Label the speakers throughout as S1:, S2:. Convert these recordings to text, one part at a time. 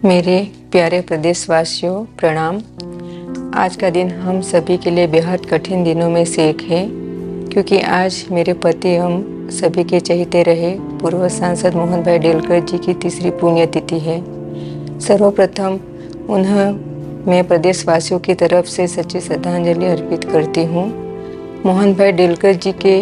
S1: मेरे प्यारे प्रदेशवासियों प्रणाम। आज का दिन हम सभी के लिए बेहद कठिन दिनों में से एक है, क्योंकि आज मेरे पति हम सभी के चहेते रहे पूर्व सांसद मोहन भाई डेलकर जी की तीसरी पुण्यतिथि है। सर्वप्रथम उन्हें मैं प्रदेशवासियों की तरफ से सच्ची श्रद्धांजलि अर्पित करती हूँ। मोहन भाई डेलकर जी के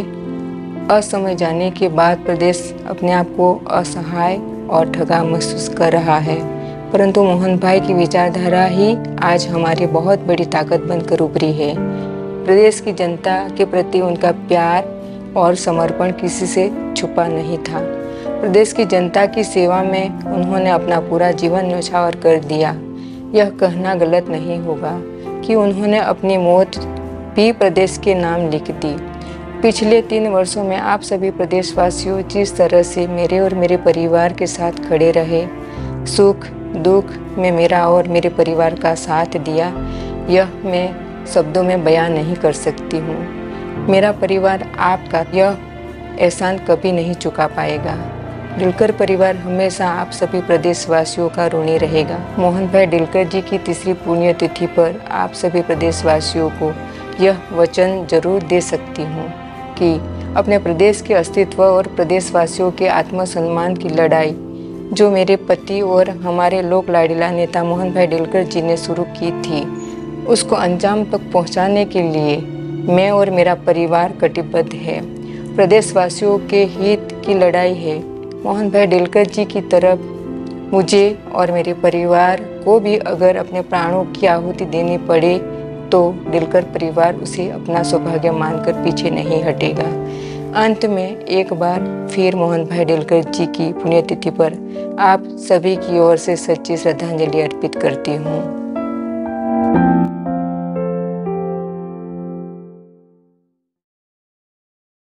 S1: असमय जाने के बाद प्रदेश अपने आप को असहाय और ठगा महसूस कर रहा है, परंतु मोहन भाई की विचारधारा ही आज हमारी बहुत बड़ी ताकत बनकर उभरी है। प्रदेश की जनता के प्रति उनका प्यार और समर्पण किसी से छुपा नहीं था। प्रदेश की जनता की सेवा में उन्होंने अपना पूरा जीवन न्यौछावर कर दिया। यह कहना गलत नहीं होगा कि उन्होंने अपनी मौत भी प्रदेश के नाम लिख दी। पिछले 3 वर्षों में आप सभी प्रदेशवासियों जिस तरह से मेरे और मेरे परिवार के साथ खड़े रहे, सुख दुख में मेरा और मेरे परिवार का साथ दिया, यह मैं शब्दों में बयान नहीं कर सकती हूँ। मेरा परिवार आपका यह एहसान कभी नहीं चुका पाएगा। डेलकर परिवार हमेशा आप सभी प्रदेशवासियों का ऋणी रहेगा। मोहन भाई डेलकर जी की तीसरी पुण्यतिथि पर आप सभी प्रदेशवासियों को यह वचन जरूर दे सकती हूँ कि अपने प्रदेश के अस्तित्व और प्रदेशवासियों के आत्मसम्मान की लड़ाई जो मेरे पति और हमारे लोक लाडीला नेता मोहन भाई डेलकर जी ने शुरू की थी, उसको अंजाम तक पहुंचाने के लिए मैं और मेरा परिवार कटिबद्ध है। प्रदेशवासियों के हित की लड़ाई है। मोहन भाई डेलकर जी की तरफ मुझे और मेरे परिवार को भी अगर अपने प्राणों की आहुति देनी पड़े तो डेलकर परिवार उसे अपना सौभाग्य मानकर पीछे नहीं हटेगा। अंत में एक बार फिर मोहन भाई डेलकर जी की पुण्यतिथि पर आप सभी की ओर से सच्ची श्रद्धांजलि अर्पित करती हूँ।